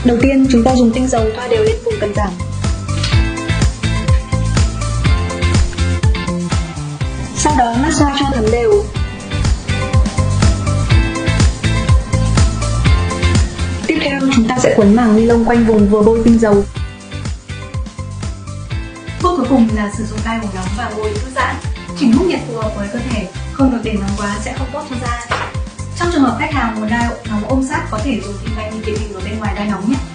Đầu tiên chúng ta dùng tinh dầu thoa đều lên vùng cần giảm. Sau đó massage cho thấm đều. Tiếp theo chúng ta sẽ quấn màng ni lông quanh vùng vừa bôi tinh dầu. Bước cuối cùng là sử dụng đai ủng nóng và ngồi thư giãn. Chỉnh mức nhiệt phù hợp với cơ thể, không được để nóng quá sẽ không tốt cho da. Trong trường hợp khách hàng muốn đai nóng ôm sát có thể dùng tim vitamin bên ngoài đai nóng nhé.